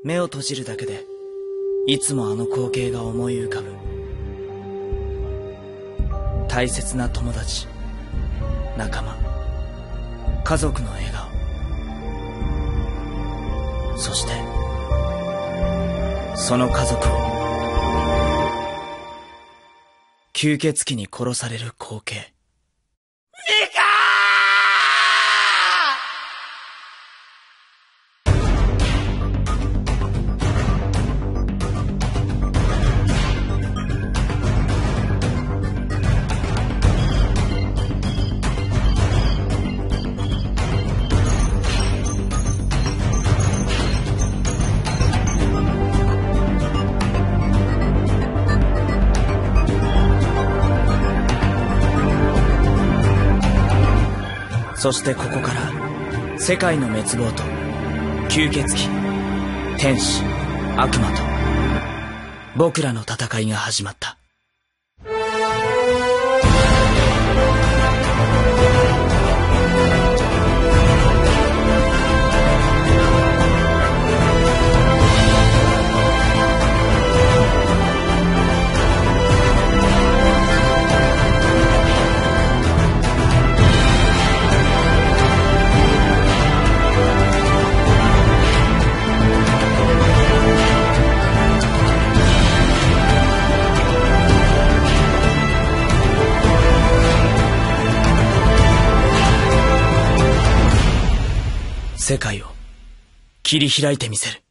目を閉じるだけでいつもあの光景が思い浮かぶ。大切な友達、仲間、家族の笑顔、そしてその家族を吸血鬼に殺される光景。そしてここから世界の滅亡と吸血鬼、天使、悪魔と僕らの戦いが始まった。世界を切り開いてみせる。